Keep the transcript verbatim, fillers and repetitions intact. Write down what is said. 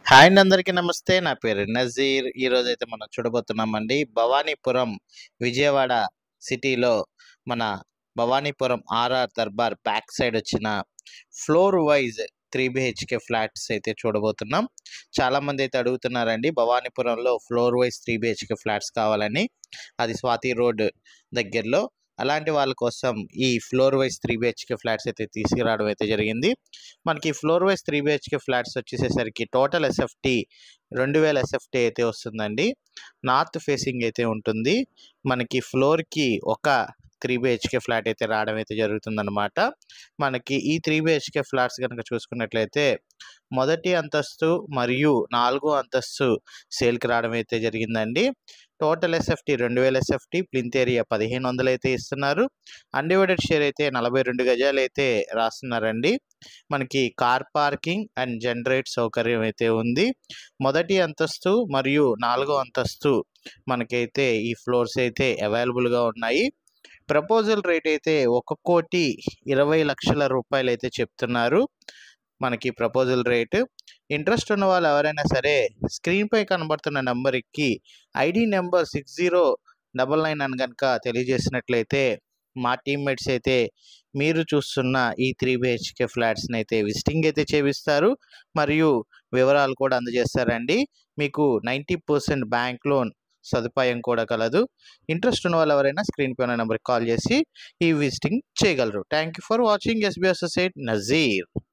Hi అండి, అందరికీ నమస్తే. నా పేరు నజీర్. ఈరోజైతే మనం చూడబోతున్నామండి భవానీపురం, విజయవాడ సిటీలో మన Bhavanipuram RR Darbar back side వచ్చిన floor wise three BHK flats అయితే చూడబోతున్నాం. చాలామంది అయితే అడుగుతున్నారండి భవానీపురంలో floor wise three BHK flats కావాలని. అది స్వాతి రోడ్ దగ్గరలో. అలాంటి వాళ్ళ కోసం ఈ floor wise three BHK flats అయితే తీసుకురావడం అయితే జరిగింది. మనకి floor wise three BHK flats వచ్చేసేసరికి టోటల్ ఎస్ఎఫ్టీ రెండు వేల ఎస్ఎఫ్టీ అయితే వస్తుందండి. నార్త్ ఫేసింగ్ అయితే ఉంటుంది. మనకి ఫ్లోర్కి ఒక త్రీ బిహెచ్కే ఫ్లాట్ అయితే రావడం అయితే జరుగుతుందన్నమాట. మనకి ఈ త్రీ బిహెచ్కే ఫ్లాట్స్ కనుక చూసుకున్నట్లయితే మొదటి అంతస్తు మరియు నాలుగో అంతస్తు సేల్కి రావడం అయితే జరిగిందండి. టోటల్ ఎస్ఎఫ్టీ రెండు వేల ఎస్ఎఫ్టీ, ప్లింత్ ఏరియా పదిహేను వందలు అయితే ఇస్తున్నారు. అన్డివైడెడ్ షేర్ అయితే నలభై రెండు గజాలు అయితే రాస్తున్నారండి. మనకి కార్ పార్కింగ్ అండ్ జనరేట్ సౌకర్యం అయితే ఉంది. మొదటి అంతస్తు మరియు నాలుగో అంతస్తు మనకైతే ఈ ఫ్లోర్స్ అయితే అవైలబుల్గా ఉన్నాయి. ప్రపోజల్ రేట్ అయితే ఒక కోటి ఇరవై లక్షల రూపాయలు అయితే చెప్తున్నారు మనకి ప్రపోజల్ రేటు. ఇంట్రెస్ట్ ఉన్న వాళ్ళు ఎవరైనా సరే స్క్రీన్పై కనబడుతున్న నెంబర్కి ID number six zero double nine అని కనుక తెలియజేసినట్లయితే మా టీమ్మేట్స్ అయితే మీరు చూస్తున్న ఈ త్రీ బిహెచ్కే ఫ్లాట్స్ని అయితే విజిటింగ్ అయితే చేపిస్తారు మరియు వివరాలు కూడా అందజేస్తారండి. మీకు నైంటీ పర్సెంట్ బ్యాంక్ లోన్ సదుపాయం కూడా కలదు. ఇంట్రెస్ట్ ఉన్న వాళ్ళు ఎవరైనా స్క్రీన్ పైన నెంబర్కి కాల్ చేసి ఈ విజిటింగ్ చేయగలరు. Thank you for watching. SB associate Nazir.